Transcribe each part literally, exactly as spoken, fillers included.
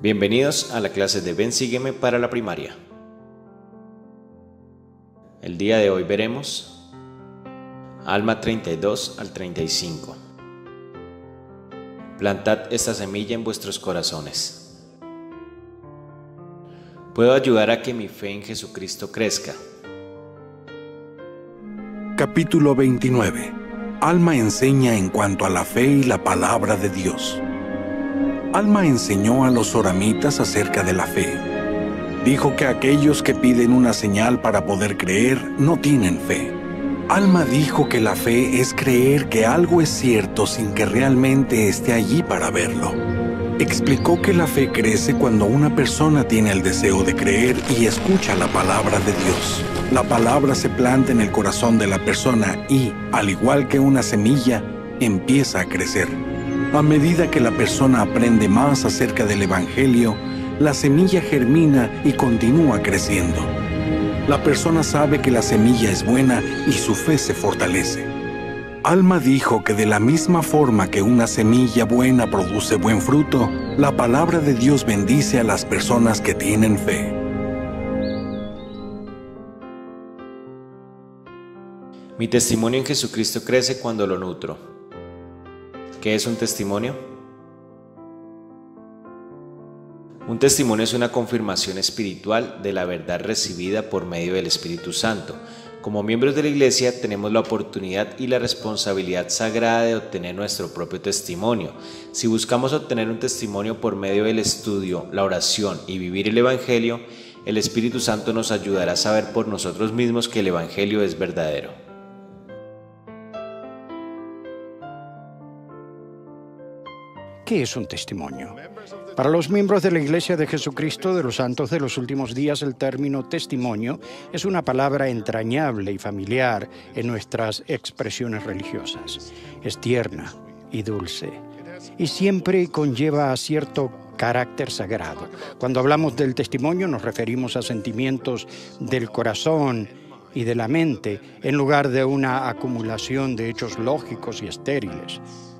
Bienvenidos a la clase de Ven Sígueme para la primaria. El día de hoy veremos Alma treinta y dos al treinta y cinco. Plantad esta semilla en vuestros corazones. Puedo ayudar a que mi fe en Jesucristo crezca. Capítulo veintinueve. Alma enseña en cuanto a la fe y la palabra de Dios. Alma enseñó a los soramitas acerca de la fe. Dijo que aquellos que piden una señal para poder creer no tienen fe. Alma dijo que la fe es creer que algo es cierto sin que realmente esté allí para verlo. Explicó que la fe crece cuando una persona tiene el deseo de creer y escucha la palabra de Dios. La palabra se planta en el corazón de la persona y, al igual que una semilla, empieza a crecer. A medida que la persona aprende más acerca del Evangelio, la semilla germina y continúa creciendo. La persona sabe que la semilla es buena y su fe se fortalece. Alma dijo que de la misma forma que una semilla buena produce buen fruto, la palabra de Dios bendice a las personas que tienen fe. Mi testimonio en Jesucristo crece cuando lo nutro. ¿Qué es un testimonio? Un testimonio es una confirmación espiritual de la verdad recibida por medio del Espíritu Santo. Como miembros de la Iglesia tenemos la oportunidad y la responsabilidad sagrada de obtener nuestro propio testimonio. Si buscamos obtener un testimonio por medio del estudio, la oración y vivir el Evangelio, el Espíritu Santo nos ayudará a saber por nosotros mismos que el Evangelio es verdadero. ¿Qué es un testimonio? Para los miembros de la Iglesia de Jesucristo de los Santos de los Últimos Días, el término testimonio es una palabra entrañable y familiar en nuestras expresiones religiosas. Es tierna y dulce, y siempre conlleva cierto carácter sagrado. Cuando hablamos del testimonio nos referimos a sentimientos del corazón y de la mente, en lugar de una acumulación de hechos lógicos y estériles.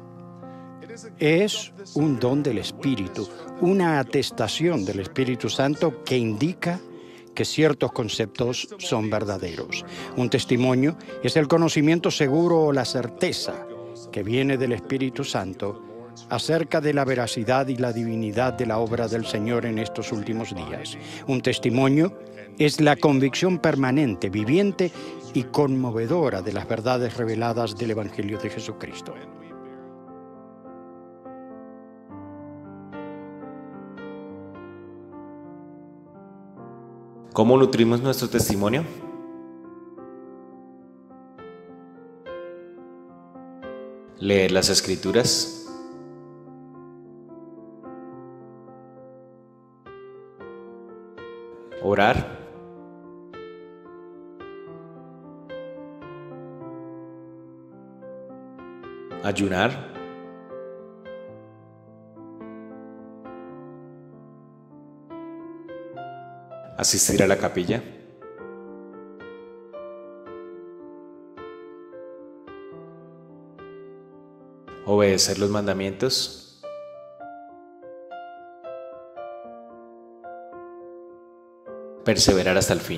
Es un don del Espíritu, una atestación del Espíritu Santo que indica que ciertos conceptos son verdaderos. Un testimonio es el conocimiento seguro o la certeza que viene del Espíritu Santo acerca de la veracidad y la divinidad de la obra del Señor en estos últimos días. Un testimonio es la convicción permanente, viviente y conmovedora de las verdades reveladas del Evangelio de Jesucristo. ¿Cómo nutrimos nuestro testimonio? Leer las Escrituras, orar, ayunar, asistir a la capilla, obedecer los mandamientos, perseverar hasta el fin.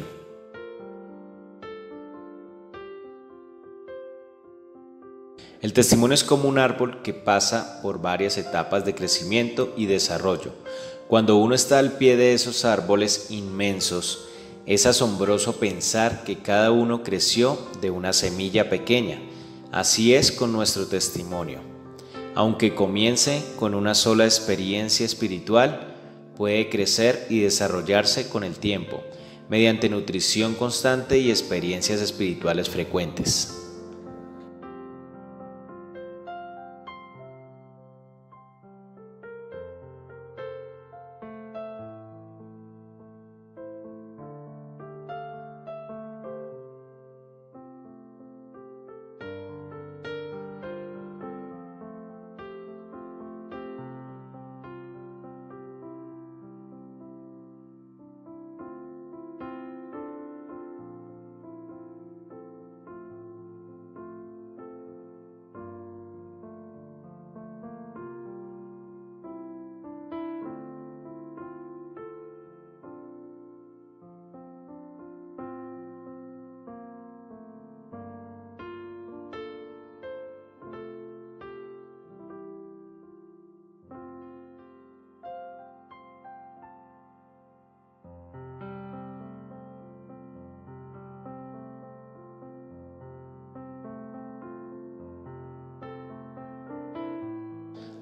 El testimonio es como un árbol que pasa por varias etapas de crecimiento y desarrollo. Cuando uno está al pie de esos árboles inmensos, es asombroso pensar que cada uno creció de una semilla pequeña. Así es con nuestro testimonio. Aunque comience con una sola experiencia espiritual, puede crecer y desarrollarse con el tiempo, mediante nutrición constante y experiencias espirituales frecuentes.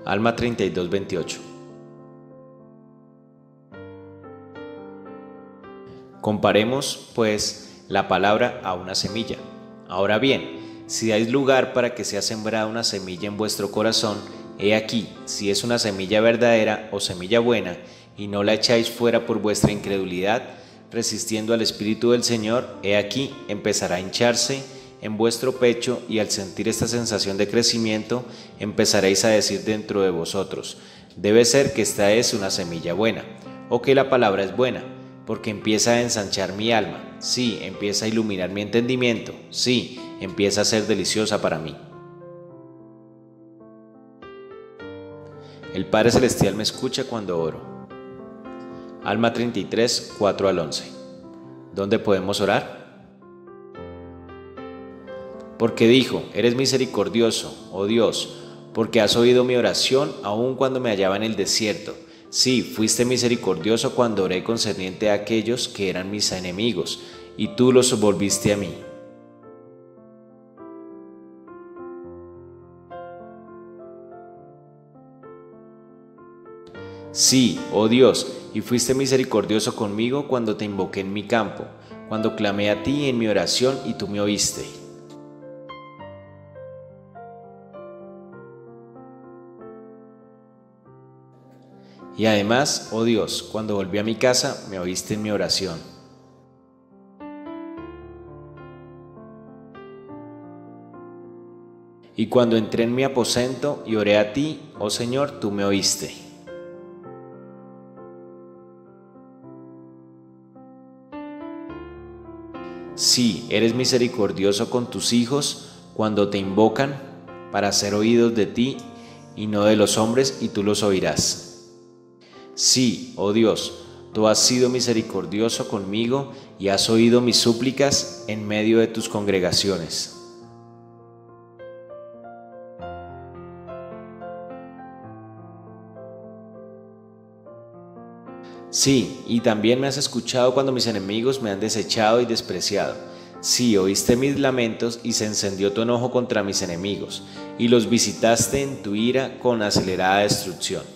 Alma treinta y dos veintiocho. Comparemos, pues, la palabra a una semilla. Ahora bien, si dais lugar para que sea sembrada una semilla en vuestro corazón, he aquí, si es una semilla verdadera o semilla buena, y no la echáis fuera por vuestra incredulidad, resistiendo al Espíritu del Señor, he aquí, empezará a hincharse en vuestro pecho, y al sentir esta sensación de crecimiento, empezaréis a decir dentro de vosotros: debe ser que esta es una semilla buena, o que la palabra es buena, porque empieza a ensanchar mi alma, sí, empieza a iluminar mi entendimiento, sí, empieza a ser deliciosa para mí. El Padre Celestial me escucha cuando oro. Alma treinta y tres, cuatro al once. ¿Dónde podemos orar? Porque dijo: eres misericordioso, oh Dios, porque has oído mi oración aun cuando me hallaba en el desierto. Sí, fuiste misericordioso cuando oré concerniente a aquellos que eran mis enemigos, y tú los volviste a mí. Sí, oh Dios, y fuiste misericordioso conmigo cuando te invoqué en mi campo, cuando clamé a ti en mi oración y tú me oíste. Y además, oh Dios, cuando volví a mi casa, me oíste en mi oración. Y cuando entré en mi aposento y oré a ti, oh Señor, tú me oíste. Sí, eres misericordioso con tus hijos cuando te invocan para ser oídos de ti y no de los hombres, y tú los oirás. Sí, oh Dios, tú has sido misericordioso conmigo y has oído mis súplicas en medio de tus congregaciones. Sí, y también me has escuchado cuando mis enemigos me han desechado y despreciado. Sí, oíste mis lamentos y se encendió tu enojo contra mis enemigos, y los visitaste en tu ira con acelerada destrucción.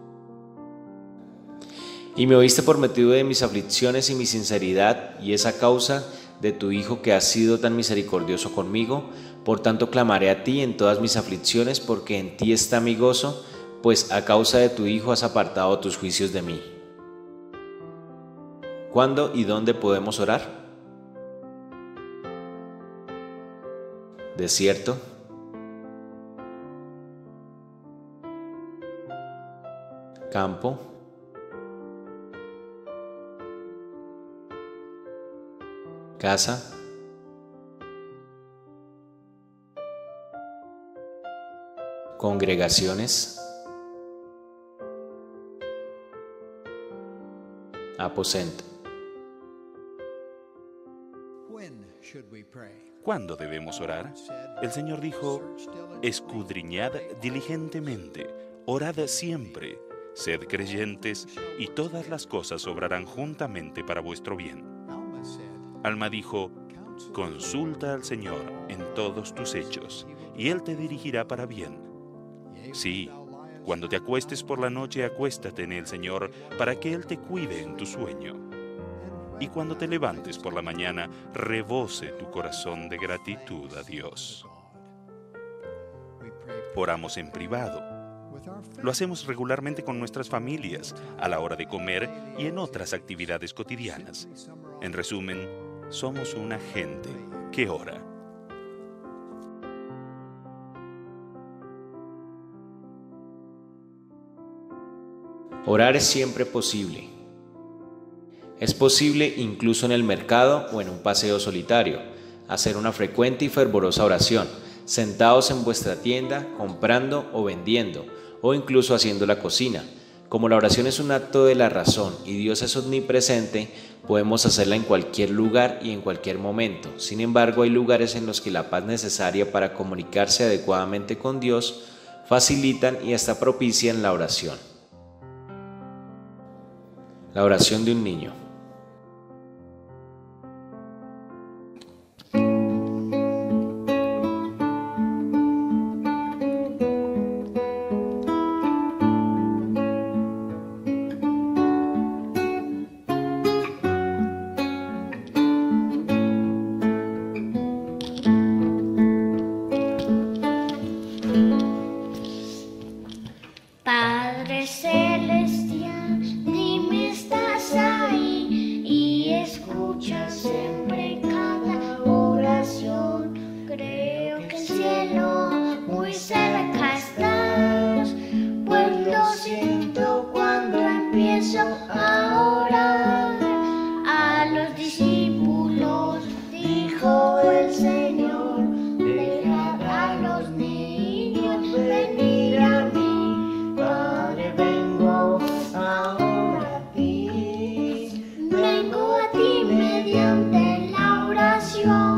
Y me oíste por motivo de mis aflicciones y mi sinceridad, y es a causa de tu Hijo que has sido tan misericordioso conmigo. Por tanto clamaré a ti en todas mis aflicciones, porque en ti está mi gozo, pues a causa de tu Hijo has apartado tus juicios de mí. ¿Cuándo y dónde podemos orar? Desierto, campo, casa, congregaciones, aposento. ¿Cuándo debemos orar? El Señor dijo: escudriñad diligentemente, orad siempre, sed creyentes, y todas las cosas obrarán juntamente para vuestro bien. Alma dijo: consulta al Señor en todos tus hechos, y Él te dirigirá para bien. Sí, cuando te acuestes por la noche, acuéstate en el Señor, para que Él te cuide en tu sueño. Y cuando te levantes por la mañana, rebose tu corazón de gratitud a Dios. Oramos en privado. Lo hacemos regularmente con nuestras familias, a la hora de comer y en otras actividades cotidianas. En resumen, somos una gente que ora. Orar es siempre posible. Es posible incluso en el mercado o en un paseo solitario, hacer una frecuente y fervorosa oración, sentados en vuestra tienda, comprando o vendiendo, o incluso haciendo la cocina. Como la oración es un acto de la razón y Dios es omnipresente, podemos hacerla en cualquier lugar y en cualquier momento. Sin embargo, hay lugares en los que la paz necesaria para comunicarse adecuadamente con Dios facilitan y hasta propician la oración. La oración de un niño. a orar. A los discípulos dijo el Señor: dejad a los niños venir a mí. Padre, vengo ahora a ti. Vengo a ti mediante la oración.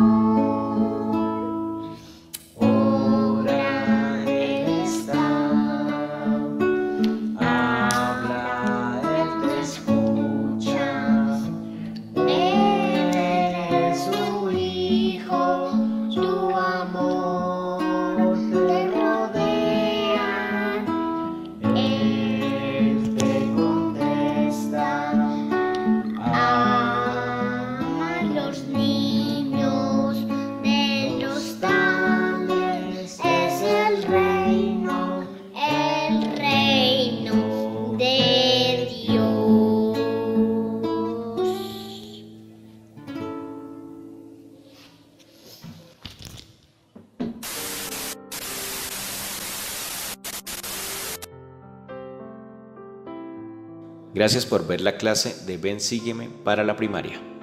Gracias por ver la clase de Ven Sígueme para la primaria.